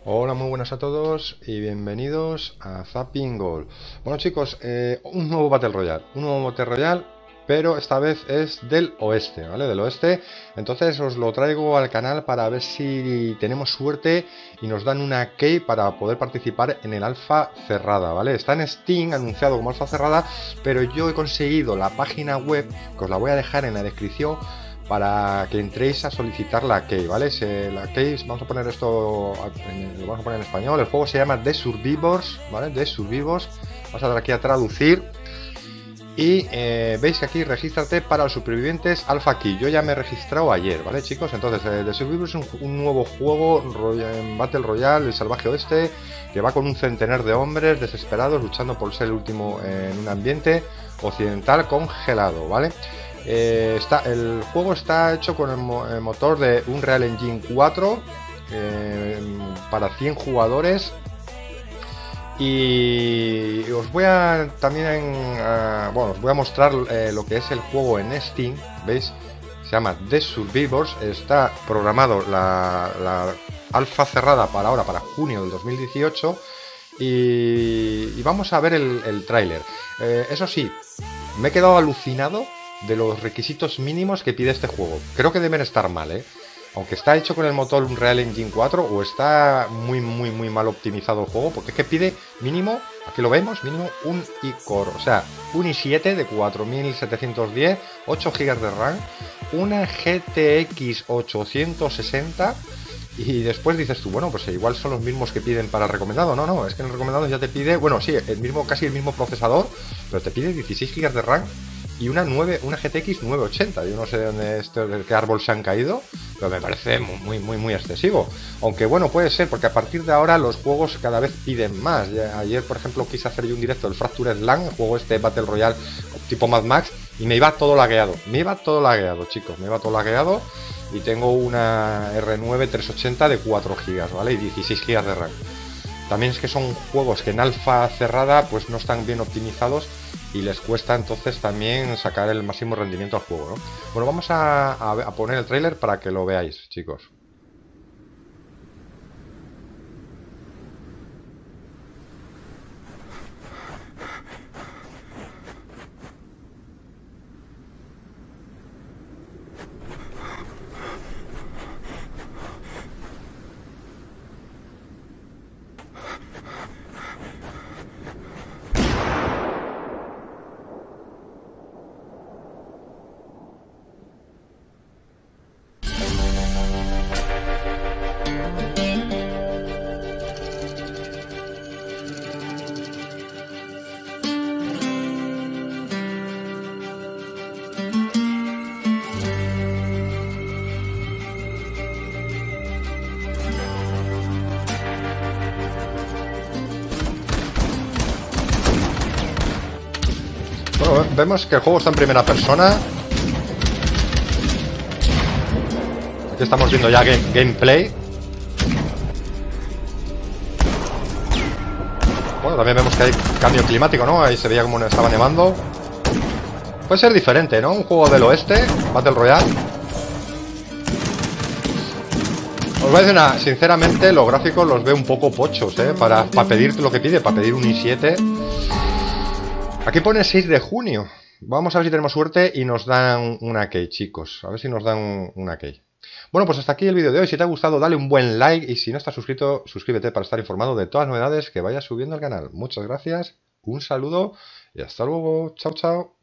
Hola, muy buenas a todos y bienvenidos a Zapping Gold. Bueno chicos, un nuevo Battle Royale, pero esta vez es del oeste, ¿vale? Del oeste. Entonces os lo traigo al canal para ver si tenemos suerte y nos dan una key para poder participar en el alfa cerrada, ¿vale? Está en Steam anunciado como alfa cerrada, pero yo he conseguido la página web, que os la voy a dejar en la descripción, para que entréis a solicitar la key, ¿vale? La key, vamos a poner esto, lo vamos a poner en español. El juego se llama The Survivors, ¿vale? The Survivors. Vamos a dar aquí a traducir. Y veis que aquí regístrate para los supervivientes Alpha Key. Yo ya me he registrado ayer, ¿vale, chicos? Entonces, The Survivors es un nuevo juego en Battle Royale, el salvaje oeste, que va con un centenar de hombres desesperados luchando por ser el último en un ambiente occidental congelado, ¿vale? El juego está hecho con el motor de Unreal Engine 4 para 100 jugadores. Y os voy a también os voy a mostrar lo que es el juego en Steam. ¿Veis? Se llama The Survivors. Está programado la alfa cerrada para ahora, para junio del 2018. Y vamos a ver el tráiler. Eso sí, me he quedado alucinado de los requisitos mínimos que pide este juego. Creo que deben estar mal, ¿eh? Aunque está hecho con el motor Unreal Engine 4 o está muy mal optimizado el juego, porque es que pide mínimo, aquí lo vemos, mínimo un i-Core, o sea, un i7 de 4710, 8 GB de RAM, una GTX 860. Y después dices tú, bueno, pues igual son los mismos que piden para el recomendado. No, es que en el recomendado ya te pide, bueno, sí, casi el mismo procesador, pero te pide 16 GB de RAM y una GTX 980. Yo no sé de qué árbol se han caído, pero me parece muy excesivo. Aunque bueno, puede ser, porque a partir de ahora los juegos cada vez piden más. Ayer, por ejemplo, quise hacer yo un directo del Fractured Land, el juego este Battle Royale tipo Mad Max, y me iba todo lagueado. Chicos, me iba todo lagueado. Y tengo una R9 380 de 4 GB, ¿vale? Y 16 GB de RAM. También es que son juegos que en alfa cerrada pues no están bien optimizados y les cuesta entonces también sacar el máximo rendimiento al juego, ¿no? Bueno, vamos a poner el tráiler para que lo veáis, chicos. Bueno, vemos que el juego está en primera persona. Aquí estamos viendo ya gameplay. Bueno, también vemos que hay cambio climático, ¿no? Ahí se veía como estaba nevando. Puede ser diferente, ¿no? Un juego del oeste, Battle Royale. Os voy a decir una, sinceramente los gráficos los veo un poco pochos, ¿eh? Para pedir lo que pide, para pedir un i7. Aquí pone 6 de junio. Vamos a ver si tenemos suerte y nos dan una key, chicos. A ver si nos dan una key. Bueno, pues hasta aquí el vídeo de hoy. Si te ha gustado, dale un buen like y si no estás suscrito, suscríbete para estar informado de todas las novedades que vaya subiendo al canal. Muchas gracias, un saludo y hasta luego. Chao, chao.